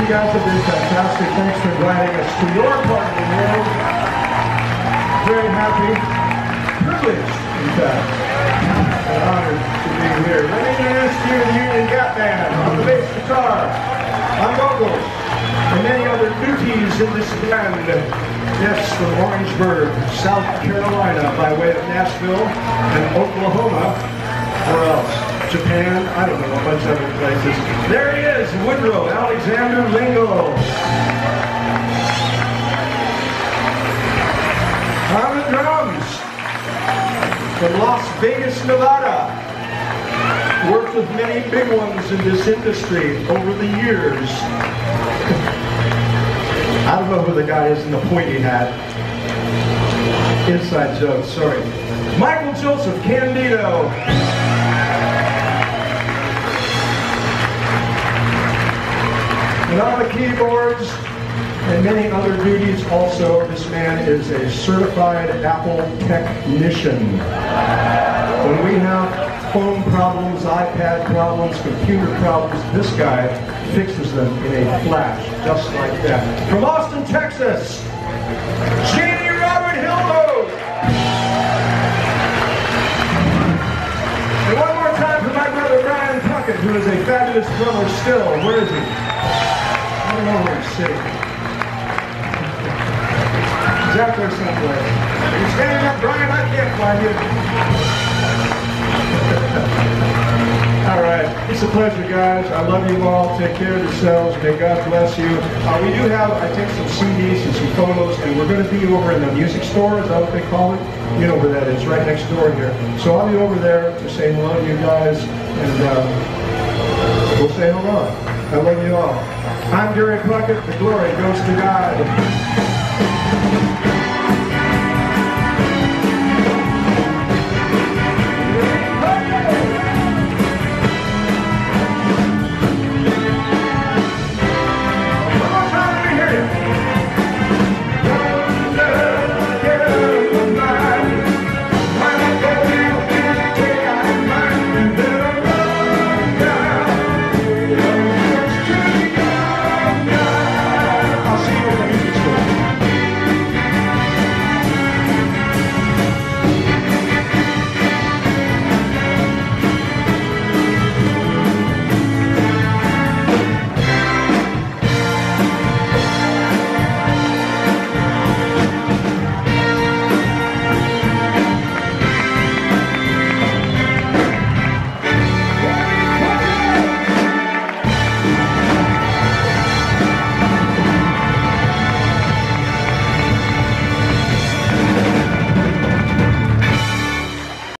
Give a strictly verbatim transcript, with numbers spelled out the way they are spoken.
guys have been fantastic. Thanks for inviting us to your part of the world. Very happy, privileged, in fact, and honored to be here. Let me introduce you to the Union Gap Band on the bass guitar, on vocals, and many other duties in this band. Yes, from Orangeburg, South Carolina, by way of Nashville and Oklahoma, or else Japan, I don't know, a bunch of other places. There he is, Woodrow Alexander Lingo. On the drums, from Las Vegas, Nevada. Worked with many big ones in this industry over the years. I don't know who the guy is in the pointy hat. Inside joke, sorry. Michael Joseph Candido. And on the keyboards and many other duties also, this man is a certified Apple technician. When we have phone problems, iPad problems, computer problems, this guy fixes them in a flash, just like that. From Austin, Texas, J D Robert Hilbo. And one more time for my brother Brian Puckett, who is a fabulous drummer still. Where is he? I don't know where he's sitting. He's out there someplace. Are you standing up, Brian? I can't find you. All right, it's a pleasure, guys. I love you all. Take care of yourselves. May God bless you. Uh, we do have, I think, some C Ds and some photos, and we're going to be over in the music store. Is that what they call it? You know where that is, right next door here. So I'll be over there to say hello to you guys, and uh, we'll say hello. I love you all. I'm Gary Puckett. The glory goes to God.